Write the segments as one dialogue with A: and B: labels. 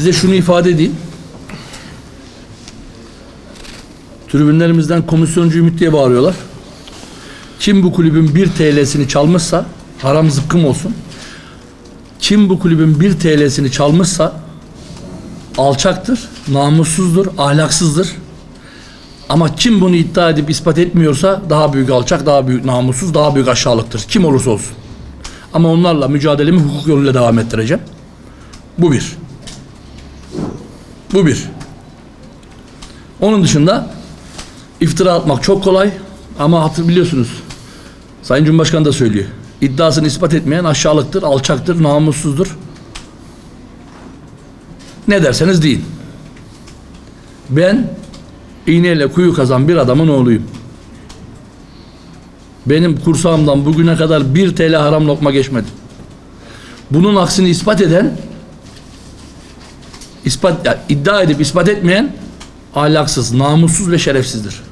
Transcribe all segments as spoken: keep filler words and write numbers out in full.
A: Size şunu ifade edeyim. Tribünlerimizden komisyoncu Ümit diye bağırıyorlar. Kim bu kulübün bir T L'sini çalmışsa haram zıkkım olsun. Kim bu kulübün bir T L'sini çalmışsa alçaktır, namussuzdur, ahlaksızdır. Ama kim bunu iddia edip ispat etmiyorsa daha büyük alçak, daha büyük namussuz, daha büyük aşağılıktır. Kim olursa olsun. Ama onlarla mücadelemi hukuk yoluyla devam ettireceğim. Bu bir. Bu bir. Onun dışında iftira atmak çok kolay ama hatırlıyorsunuz. Sayın Cumhurbaşkanı da söylüyor. İddiasını ispat etmeyen aşağılıktır, alçaktır, namussuzdur. Ne derseniz deyin. Ben iğneyle kuyu kazan bir adamın oğluyum. Benim kursağımdan bugüne kadar bir T L haram lokma geçmedi. Bunun aksini ispat eden, ispat, yani iddia edip ispat etmeyen ahlaksız, namussuz ve şerefsizdir.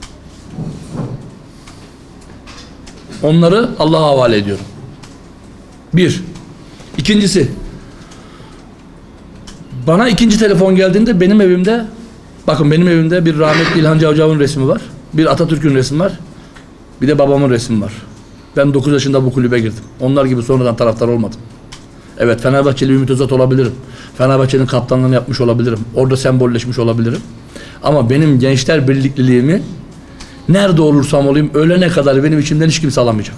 A: Onları Allah'a havale ediyorum. Bir. İkincisi, bana ikinci telefon geldiğinde benim evimde, bakın benim evimde bir rahmetli İlhan Cavcav'ın resmi var, bir Atatürk'ün resmi var, bir de babamın resmi var. Ben dokuz yaşında bu kulübe girdim. Onlar gibi sonradan taraftar olmadım. Evet, Fenerbahçeli Ümit Özat olabilirim. Fenerbahçe'nin kaptanlığını yapmış olabilirim. Orada sembolleşmiş olabilirim. Ama benim gençler birlikliliğimi nerede olursam olayım ölene kadar benim içimden hiç kimse alamayacak.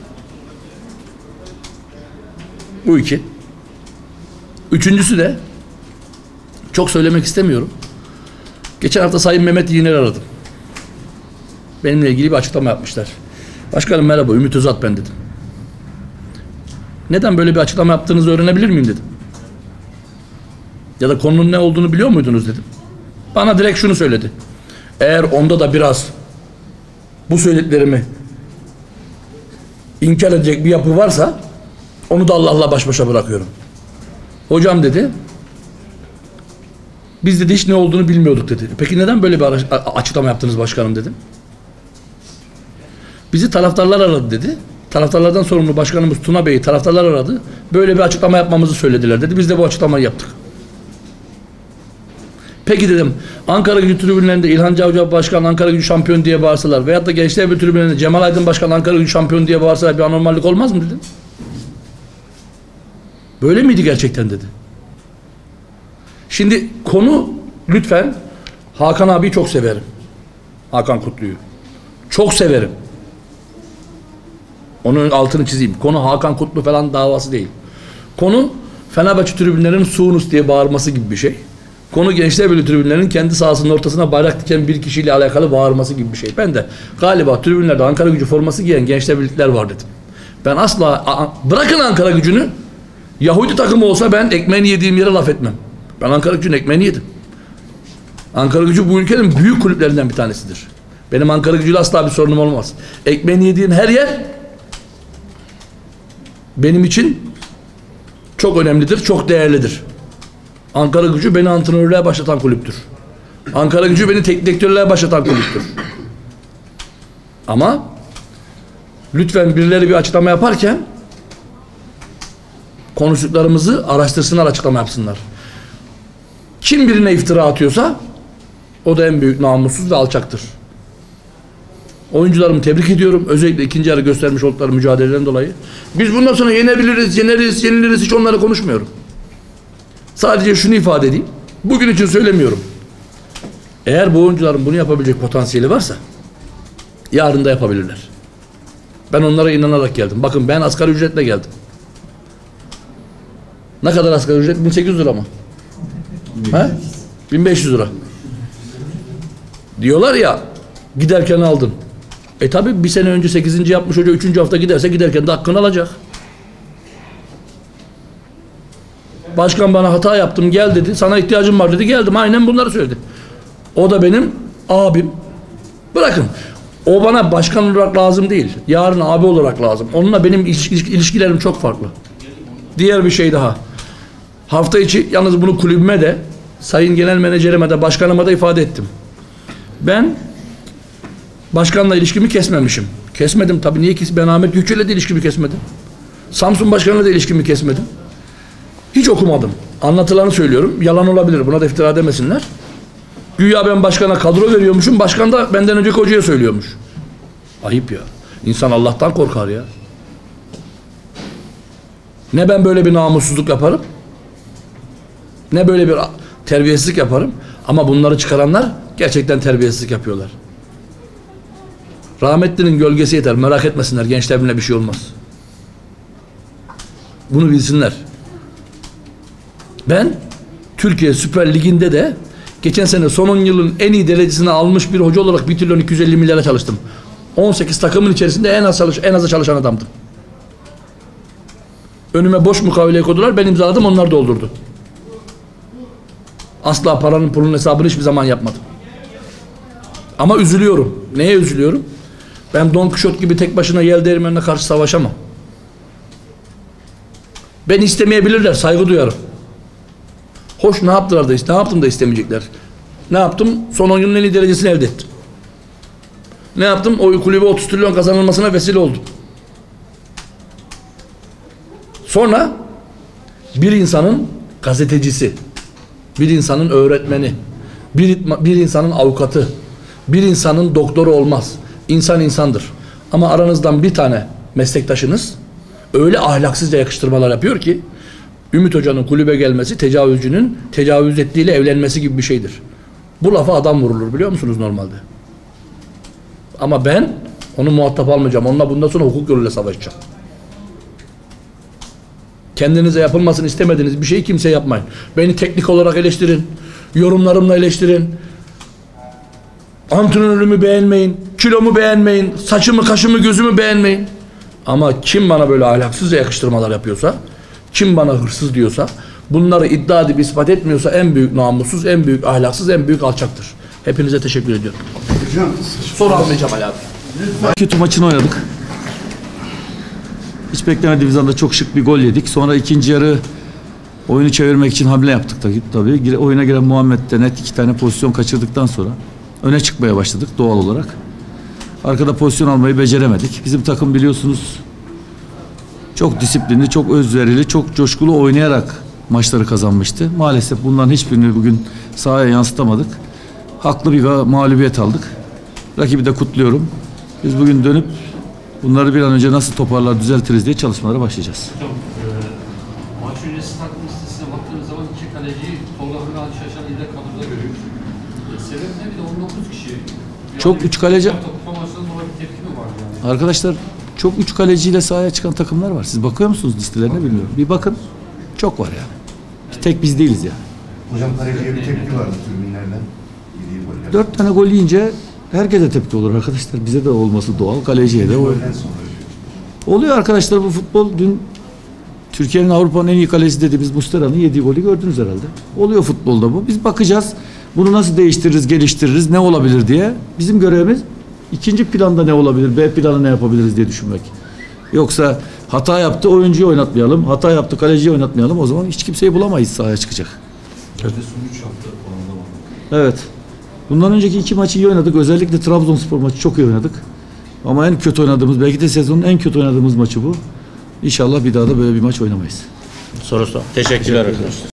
A: Bu iki. Üçüncüsü de çok söylemek istemiyorum. Geçen hafta Sayın Mehmet Yiğner'i aradım. Benimle ilgili bir açıklama yapmışlar. Başkanım merhaba, Ümit Özat ben dedim. Neden böyle bir açıklama yaptığınızı öğrenebilir miyim dedim. Ya da konunun ne olduğunu biliyor muydunuz dedim. Bana direkt şunu söyledi. Eğer onda da biraz bu söylediklerimi inkar edecek bir yapı varsa onu da Allah'la baş başa bırakıyorum. Hocam dedi, biz dedi hiç ne olduğunu bilmiyorduk dedi. Peki neden böyle bir açıklama yaptınız başkanım dedim. Bizi taraftarlar aradı dedi. Taraftarlardan sorumlu başkanımız Tuna Bey'i taraftarlar aradı. Böyle bir açıklama yapmamızı söylediler dedi. Biz de bu açıklamayı yaptık. Peki dedim, Ankara Gücü tribünlerinde İlhan Cavcav Başkan Ankara Gücü şampiyon diye bağırsalar veyahut da Gençler Birliği tribünlerinde Cemal Aydın Başkan Ankara Gücü şampiyon diye bağırsalar bir anormallik olmaz mı dedim. Böyle miydi gerçekten dedi. Şimdi konu lütfen Hakan abiyi çok severim. Hakan Kutlu'yu. Çok severim. Onun altını çizeyim. Konu Hakan Kutlu falan davası değil. Konu Fenerbahçe tribünlerinin Suunus diye bağırması gibi bir şey. Konu Gençler Birliği tribünlerinin kendi sahasının ortasına bayrak diken bir kişiyle alakalı bağırması gibi bir şey. Ben de galiba tribünlerde Ankara Gücü forması giyen Gençler Birlikler var dedim. Ben asla, bırakın Ankara Gücü'nü, Yahudi takımı olsa ben ekmeğini yediğim yere laf etmem. Ben Ankara Gücü'nün ekmeğini yedim. Ankara Gücü bu ülkenin büyük kulüplerinden bir tanesidir. Benim Ankara Gücü'yle asla bir sorunum olmaz. Ekmeğini yediğim her yer benim için çok önemlidir, çok değerlidir. Ankara Gücü beni antrenörlüğe başlatan kulüptür. Ankara Gücü beni teknik direktörlüğe başlatan kulüptür. Ama lütfen birileri bir açıklama yaparken konuştuklarımızı araştırsınlar, açıklama yapsınlar. Kim birine iftira atıyorsa o da en büyük namussuz ve alçaktır. Oyuncularımı tebrik ediyorum. Özellikle ikinci yarı göstermiş oldukları mücadeleden dolayı. Biz bundan sonra yenebiliriz, yeneriz, yeniliriz hiç onları konuşmuyorum. Sadece şunu ifade edeyim. Bugün için söylemiyorum. Eğer bu oyuncuların bunu yapabilecek potansiyeli varsa yarın da yapabilirler. Ben onlara inanarak geldim. Bakın ben asgari ücretle geldim. Ne kadar asgari ücret? bin sekiz yüz lira mı? He? bin beş yüz lira. Diyorlar ya giderken aldın. E tabi bir sene önce sekizinci yapmış hoca üçüncü hafta giderse giderken de hakkını alacak. Başkan bana hata yaptım gel dedi. Sana ihtiyacım var dedi. Geldim. Aynen bunları söyledi. O da benim abim. Bırakın. O bana başkan olarak lazım değil. Yarın abi olarak lazım. Onunla benim ilişkilerim çok farklı. Diğer bir şey daha. Hafta içi yalnız bunu kulübüme de sayın genel menajerime de başkanıma da ifade ettim. Ben başkanla ilişkimi kesmemişim. Kesmedim tabii. Niye kes? Ben Ahmet Gökçe'yle de ilişkimi kesmedim. Samsun başkanıyla da ilişkimi kesmedim. Hiç okumadım. Anlatılanı söylüyorum. Yalan olabilir. Buna da iftira demesinler. Güya ben başkana kadro veriyormuşum. Başkan da benden önceki hocaya söylüyormuş. Ayıp ya. İnsan Allah'tan korkar ya. Ne ben böyle bir namussuzluk yaparım, ne böyle bir terbiyesizlik yaparım. Ama bunları çıkaranlar gerçekten terbiyesizlik yapıyorlar. Rahmetlinin gölgesi yeter. Merak etmesinler. Gençler bile bir şey olmaz. Bunu bilsinler. Ben Türkiye Süper Ligi'nde de geçen sene son on yılın en iyi derecesini almış bir hoca olarak bir trilyon iki yüz elli milyara çalıştım. on sekiz takımın içerisinde en az çalış en az çalışan adamdım. Önüme boş mukavele koydular. Ben imzaladım. Onlar doldurdu. Asla paranın pulun hesabını hiçbir zaman yapmadım. Ama üzülüyorum. Neye üzülüyorum? Ben Don Kişot gibi tek başına yel değirmenine karşı savaşamam. Beni istemeyebilirler. Saygı duyarım. Hoş ne yaptılar da ne yaptım da istemeyecekler. Ne yaptım? Son on yılın en iyi derecesini elde ettim. Ne yaptım? O kulübe otuz trilyon kazanılmasına vesile oldum. Sonra bir insanın gazetecisi, bir insanın öğretmeni, bir, bir insanın avukatı, bir insanın doktoru olmaz. İnsan insandır. Ama aranızdan bir tane meslektaşınız öyle ahlaksızca yakıştırmalar yapıyor ki Ümit Hoca'nın kulübe gelmesi tecavüzcünün tecavüz ettiğiyle evlenmesi gibi bir şeydir. Bu lafa adam vurulur biliyor musunuz normalde? Ama ben onu muhatap almayacağım. Onunla bundan sonra hukuk yoluyla savaşacağım. Kendinize yapılmasını istemediğiniz bir şeyi kimseye yapmayın. Beni teknik olarak eleştirin. Yorumlarımla eleştirin. Antrenörümü beğenmeyin. Kilomu beğenmeyin. Saçımı, kaşımı, gözümü beğenmeyin. Ama kim bana böyle ahlaksızca yakıştırmalar yapıyorsa, kim bana hırsız diyorsa, bunları iddia edip ispat etmiyorsa en büyük namussuz, en büyük ahlaksız, en büyük alçaktır. Hepinize teşekkür ediyorum.
B: Hocam,
A: soru almayacağım Ali abi.
C: Kötü maçını oynadık. Hiç beklemediğimiz anda çok şık bir gol yedik. Sonra ikinci yarı oyunu çevirmek için hamle yaptık tabii. tabii. Oyuna giren Muhammed de net iki tane pozisyon kaçırdıktan sonra öne çıkmaya başladık doğal olarak. Arkada pozisyon almayı beceremedik. Bizim takım biliyorsunuz çok disiplinli, çok özverili, çok coşkulu oynayarak maçları kazanmıştı. Maalesef bunların hiçbirini bugün sahaya yansıtamadık. Haklı bir mağlubiyet aldık. Rakibi de kutluyorum. Biz bugün dönüp bunları bir an önce nasıl toparlar, düzeltiriz diye çalışmalara başlayacağız.
D: Hocam, e, maç öncesi takım listesine baktığımız zaman iki kaleciyi Tolga Hırlı Ali Şaşan ile kadroda görüyoruz. E, sebep ne? Bir de on dokuz kişi. Yani
C: Çok üç kaleci...
D: Kupa maçlarında dolayı bir tepki mi var yani?
C: Arkadaşlar çok üç kaleciyle sahaya çıkan takımlar var. Siz bakıyor musunuz listelerine bilmiyorum. Bir bakın. Çok var yani. Tek biz değiliz yani.
B: hocam kaleciye bir tepki vardı tribünlerden. Yediği goller.
C: Dört tane gol yiyince herkese tepki olur arkadaşlar. Bize de olması doğal. Kaleciye de o.
B: Golden sonra.
C: Oluyor arkadaşlar bu futbol. Dün Türkiye'nin Avrupa'nın en iyi kalecisi dediğimiz Muslera'nın yediği golü gördünüz herhalde. Oluyor futbolda bu. Biz bakacağız. Bunu nasıl değiştiririz, geliştiririz, ne olabilir diye. Bizim görevimiz ikinci planda ne olabilir, B planı ne yapabiliriz diye düşünmek. Yoksa hata yaptı, oyuncuyu oynatmayalım. Hata yaptı, kaleciyi oynatmayalım. O zaman hiç kimseyi bulamayız sahaya çıkacak. Evet. Bundan önceki iki maçı iyi oynadık. Özellikle Trabzonspor maçı çok iyi oynadık. Ama en kötü oynadığımız, belki de sezonun en kötü oynadığımız maçı bu. İnşallah bir daha da böyle bir maç oynamayız.
E: Soru sor. Teşekkürler arkadaşlar.